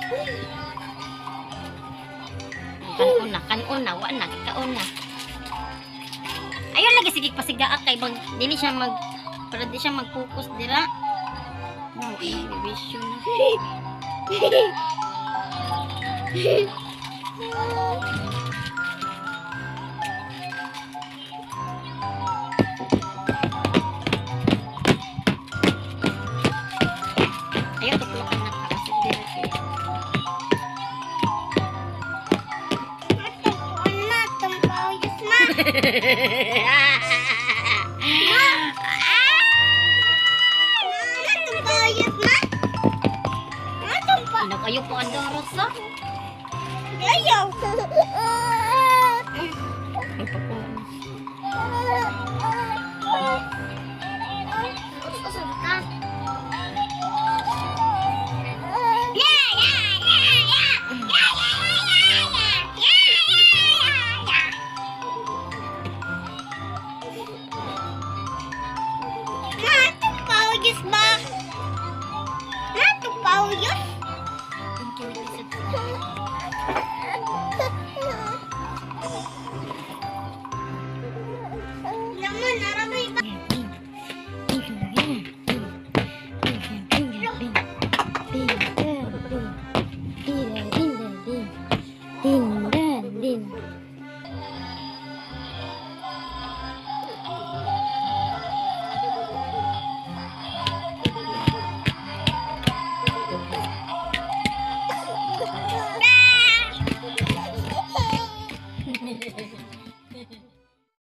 Kanon na, wa na, kaon na. Ayun lagi sige pasigaat kay bag dili siya para di siya mag-focus dira. No, revision na. Ayaw tuklakan na kasi dira kay. Kayo po ang daras ha? Ayaw. Natong pauyos ba? Natong pauyos?